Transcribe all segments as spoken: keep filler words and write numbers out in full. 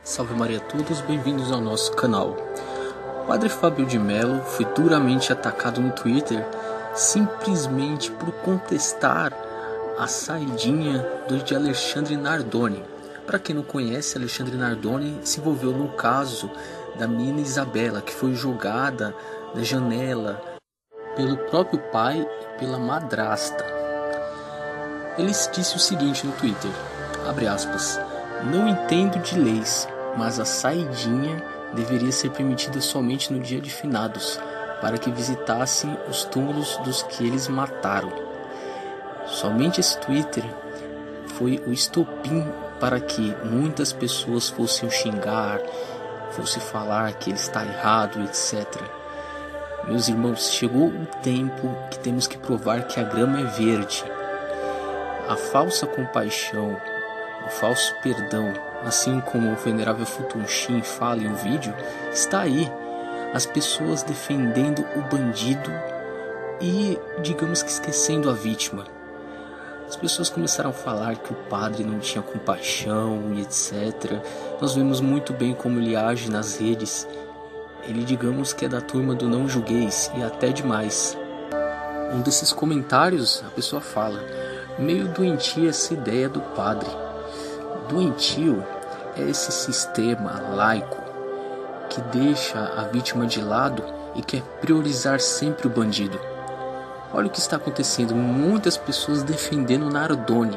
Salve Maria a todos, bem-vindos ao nosso canal. O Padre Fábio de Mello foi duramente atacado no Twitter simplesmente por contestar a saidinha de Alexandre Nardoni. Para quem não conhece, Alexandre Nardoni se envolveu no caso da menina Isabela, que foi jogada da janela pelo próprio pai e pela madrasta. Ele disse o seguinte no Twitter, abre aspas, não entendo de leis, mas a saidinha deveria ser permitida somente no dia de finados, para que visitassem os túmulos dos que eles mataram. Somente esse Twitter foi o estopim para que muitas pessoas fossem xingar, fossem falar que ele está errado, etcétera. Meus irmãos, chegou o tempo que temos que provar que a grama é verde. A falsa compaixão, o falso perdão, assim como o venerável Futunshin fala em um vídeo, está aí. As pessoas defendendo o bandido e, digamos que esquecendo a vítima. As pessoas começaram a falar que o padre não tinha compaixão e etcétera. Nós vemos muito bem como ele age nas redes. Ele, digamos que é da turma do não julgueis e até demais. Um desses comentários, a pessoa fala, meio doentia essa ideia do padre. Doentio é esse sistema laico que deixa a vítima de lado e quer priorizar sempre o bandido. Olha o que está acontecendo, muitas pessoas defendendo Nardoni.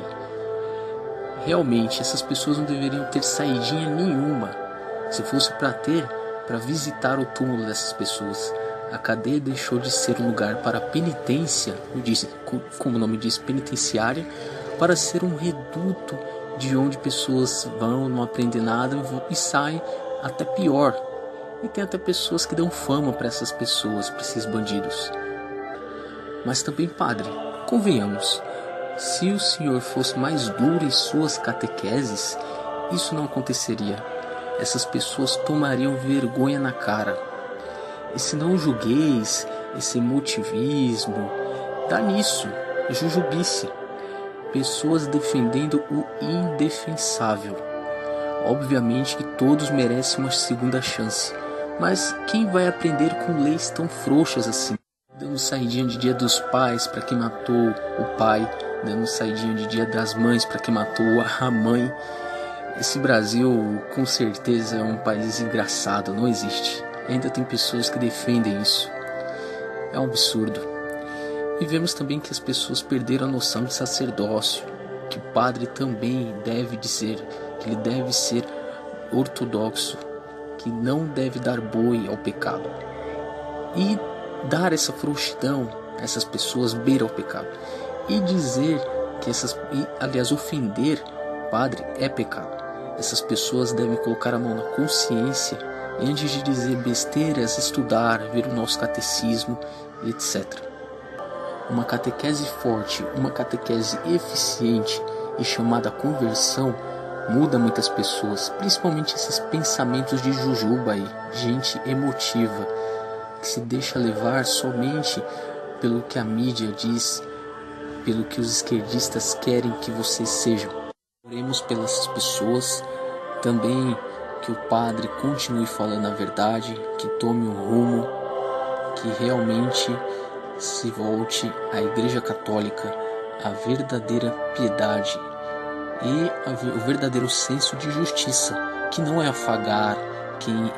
Realmente, essas pessoas não deveriam ter saidinha nenhuma. Se fosse para ter, para visitar o túmulo dessas pessoas. A cadeia deixou de ser um lugar para penitência, como o nome diz, penitenciária, para ser um reduto de onde pessoas vão, não aprendem nada e saem até pior. E tem até pessoas que dão fama para essas pessoas, para esses bandidos. Mas também, padre, convenhamos, se o senhor fosse mais duro em suas catequeses, isso não aconteceria. Essas pessoas tomariam vergonha na cara. Esse não julgueis, esse emotivismo, dá nisso, é jujubice. Pessoas defendendo o indefensável. Obviamente que todos merecem uma segunda chance, mas quem vai aprender com leis tão frouxas assim? Dando saidinha de dia dos pais para quem matou o pai, dando saidinha de dia das mães para quem matou a mãe. Esse Brasil com certeza é um país engraçado, não existe. Ainda tem pessoas que defendem isso. É um absurdo. E vemos também que as pessoas perderam a noção de sacerdócio, que o padre também deve dizer, que ele deve ser ortodoxo, que não deve dar boi ao pecado. E dar essa frouxidão a essas pessoas beira ao pecado. E dizer que essas, e, aliás, ofender o padre é pecado. Essas pessoas devem colocar a mão na consciência e antes de dizer besteiras, estudar, ver o nosso catecismo, etcétera. Uma catequese forte, uma catequese eficiente e chamada conversão muda muitas pessoas, principalmente esses pensamentos de jujuba aí, gente emotiva, que se deixa levar somente pelo que a mídia diz, pelo que os esquerdistas querem que vocês sejam. Oremos pelas pessoas, também que o padre continue falando a verdade, que tome um rumo, que realmente se volte à Igreja Católica, a verdadeira piedade e a, o verdadeiro senso de justiça, que não é afagar quem,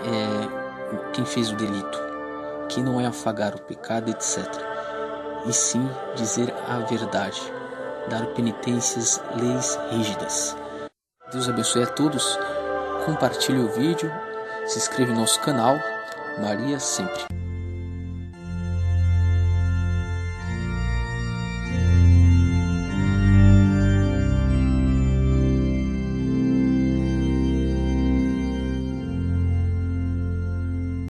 é, quem fez o delito, que não é afagar o pecado, etcétera. E sim dizer a verdade, dar penitências, leis rígidas. Deus abençoe a todos, compartilhe o vídeo, se inscreva no nosso canal, Maria sempre.